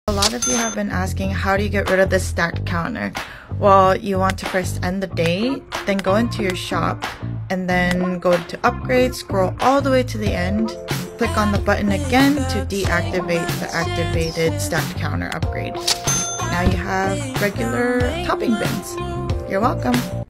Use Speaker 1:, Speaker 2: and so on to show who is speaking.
Speaker 1: A lot of you have been asking, how do you get rid of this stacked counter? Well, you want to first end the day, then go into your shop, and then go to upgrade, scroll all the way to the end, click on the button again to deactivate the activated stacked counter upgrade. Now you have regular topping bins. You're welcome.